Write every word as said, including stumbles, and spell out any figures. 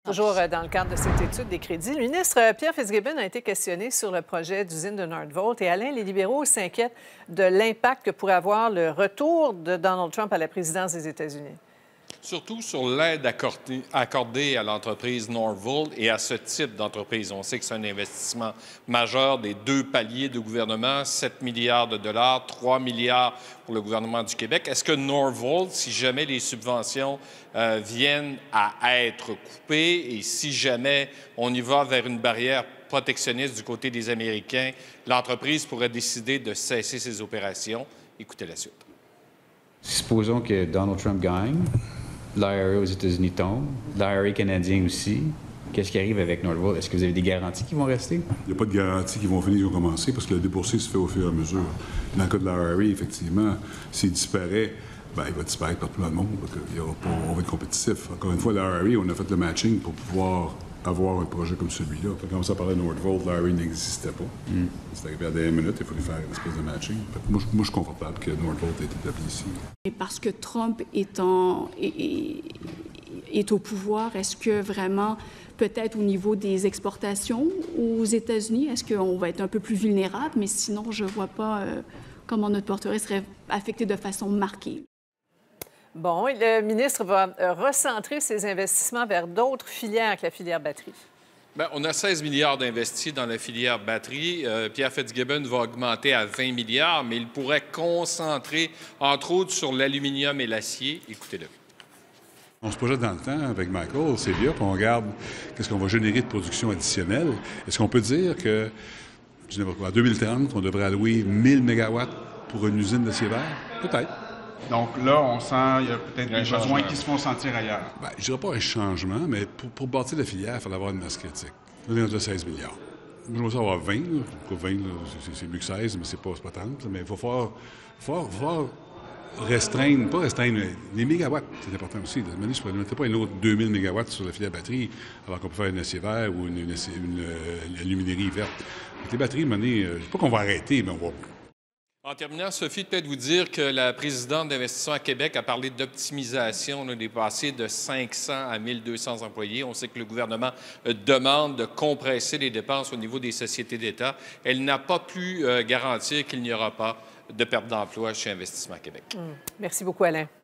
Toujours euh, dans le cadre de cette étude des crédits, le ministre euh, Pierre Fitzgibbon a été questionné sur le projet d'usine de Northvolt. Et Alain, les libéraux s'inquiètent de l'impact que pourrait avoir le retour de Donald Trump à la présidence des États-Unis. Surtout sur l'aide accordée, accordée à l'entreprise Northvolt et à ce type d'entreprise. On sait que c'est un investissement majeur des deux paliers de gouvernement, sept milliards de dollars, trois milliards pour le gouvernement du Québec. Est-ce que Northvolt, si jamais les subventions euh, viennent à être coupées et si jamais on y va vers une barrière protectionniste du côté des Américains, l'entreprise pourrait décider de cesser ses opérations? Écoutez la suite. Supposons que Donald Trump gagne. L'I R A aux États-Unis tombe, l'I R A canadien aussi. Qu'est-ce qui arrive avec Northvolt? Est-ce que vous avez des garanties qui vont rester? Il n'y a pas de garantie qu'ils vont finir, qu'ils vont commencer, parce que le déboursé se fait au fur et à mesure. Dans le cas de l'I R A, effectivement, s'il disparaît, bien, il va disparaître partout dans le monde, parce qu'il y aura pas, on va être compétitif. Encore une fois, l'I R A, on a fait le matching pour pouvoir avoir un projet comme celui-là. Quand on commence à parler de Northvolt, l'I R A n'existait pas. Mm. C'est arrivé à dernière minute, il fallait faire une espèce de matching. Moi, moi, je suis confortable que Northvolt ait été établi ici. Et parce que Trump est, en, est, est, est au pouvoir, est-ce que vraiment, peut-être au niveau des exportations aux États-Unis, est-ce qu'on va être un peu plus vulnérable? Mais sinon, je ne vois pas euh, comment notre portefeuille serait affecté de façon marquée. Bon, et le ministre va euh, recentrer ses investissements vers d'autres filières que la filière batterie. Bien, on a seize milliards d'investis dans la filière batterie. Euh, Pierre Fitzgibbon va augmenter à vingt milliards, mais il pourrait concentrer, entre autres, sur l'aluminium et l'acier. Écoutez-le. On se projette dans le temps avec Michael, c'est bien, puis on regarde qu'est-ce qu'on va générer de production additionnelle. Est-ce qu'on peut dire que, je ne sais pas quoi, en deux mille trente, on devrait allouer mille mégawatts pour une usine d'acier vert? Peut-être. Donc là, on sent qu'il y a peut-être des besoins qui se font sentir ailleurs. Bien, je ne dirais pas un changement, mais pour, pour bâtir la filière, il fallait avoir une masse critique. Là, on est à seize milliards. Je vais avoir vingt. Là. vingt, c'est mieux que seize, mais c'est pas, pas tant. Mais il faut falloir, falloir, falloir restreindre, pas restreindre, les mégawatts, c'est important aussi. Je ne pourrais pas une autre deux mille mégawatts sur la filière batterie, alors qu'on peut faire une acier vert ou une, une, une, une, une aluminerie verte. Donc, les batteries, à un moment donné, je ne dis pas qu'on va arrêter, mais on va... En terminant, Sophie, peut-être vous dire que la présidente d'Investissement à Québec a parlé d'optimisation. On est passé de cinq cents à mille deux cents employés. On sait que le gouvernement demande de compresser les dépenses au niveau des sociétés d'État. Elle n'a pas pu euh, garantir qu'il n'y aura pas de perte d'emploi chez Investissement à Québec. Mmh. Merci beaucoup, Alain.